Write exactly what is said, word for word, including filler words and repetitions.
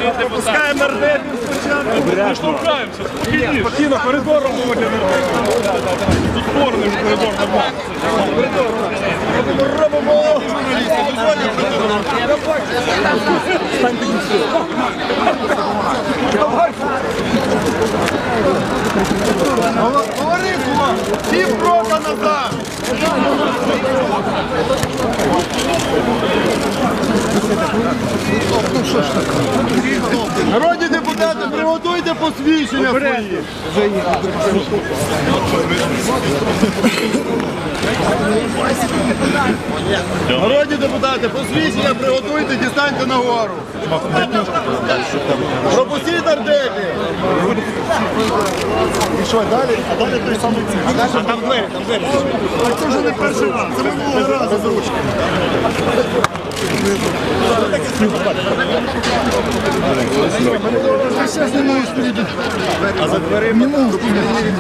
Пропускаємо нардепів спочатку. Ми штовхаємося, спокійніше. Спокійно, коридором буде нардепів. Тут сторони вже коридор нормально. Робимо, робимо. Говори, пів крока назад. Народні депутати, приготуйте посвідчення свої. Народні депутати, посвідчення приготуйте, дістаньте нагору. Пропустіть нардепів. І що, далі? А далі той самий ціль. А там двері, там двері. Це вже не перший раз, це минулого разу з ручки. А за дверима